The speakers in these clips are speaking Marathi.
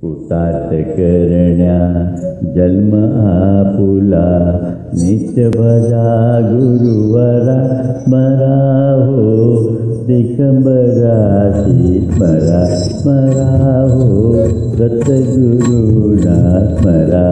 कृतार्थ करण्या जन्म आपुला नित्य भजा गुरुवरा स्मरा हो दिगंबराची स्मरा हो सद्गुरुना स्मरा.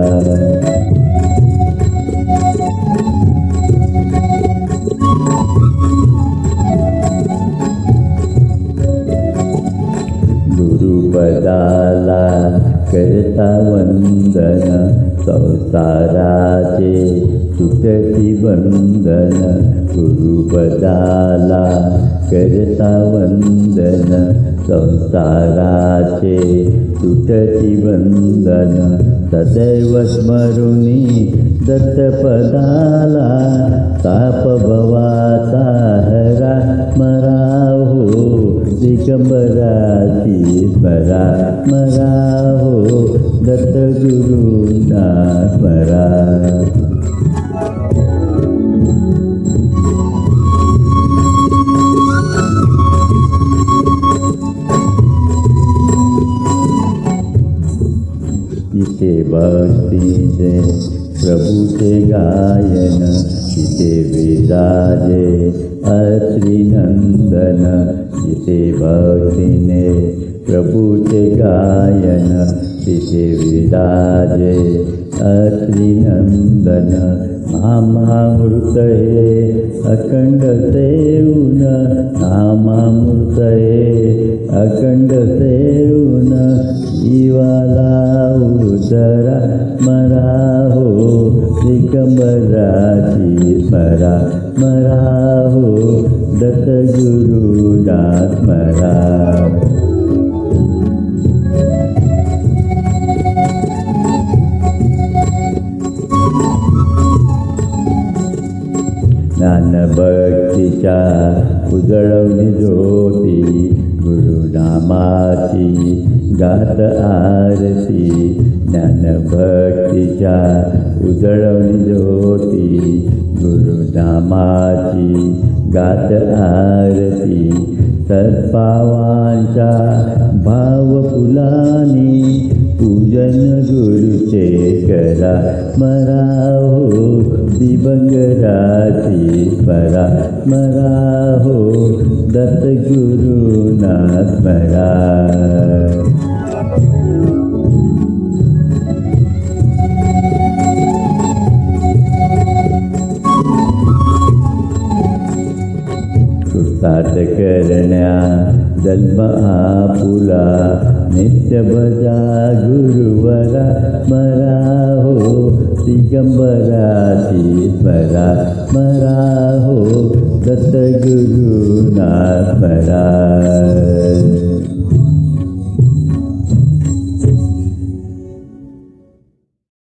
गुरुपदाला करता वंदन संसाराचे सुटती बंधन. गुरुपदाला करता वंदन संसाराचे सुटती बंधन. सदैव स्मरुनी दत्तपदाला ताप भवाचा हरा स्मरा हो दिगंबराची स्मरा हो दत्तगुरुना स्मरा. तिथे भक्तीचे प्रभूचे गायन तिथे विराजे अत्रिनंदन. तिथे भक्तीने प्रभूचे गायन तिथे विराजे अत्रिनंदन. नामामृत हे अखंड सेवून नामामृत हे अखंड सेवून जीवाला उदरा स्मरा हो दिगंबराची स्मरा हो दत्तगुरुना स्मरा. ज्ञानभक्तीच्या उजळवली ज्योती गुरुनामाची गात आरती. ज्ञानभक्तीच्या उजळवली ज्योती गुरुनामाची गात आरती. सद्भावांच्या भावफुलानी पूजन गुरुचे करा स्मरा हो दिगंबराची स्मरा हो दत्तगुरुना स्मरा. कृतार्थ करण्या जन्म आपुला नित्य भजा गुरुवरा स्मरा हो दिगंबराची स्मरा हो दत्तगुरुना स्मरा.